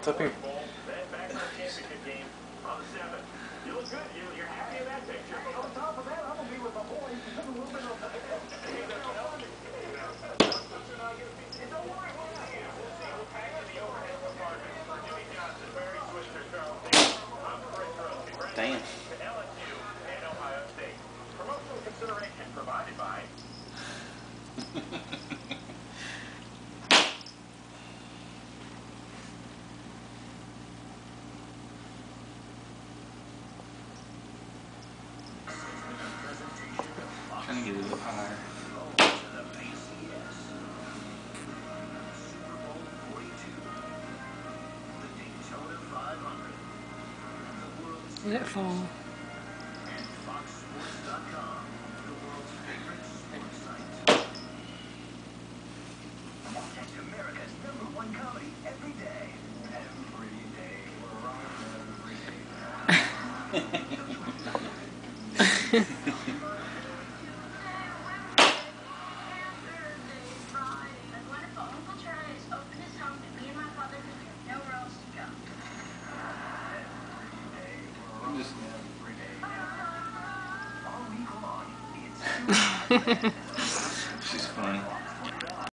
up here? Damn. Trying to get it a little higher. Let it fall. America's #1 comedy every day. Every day. Just...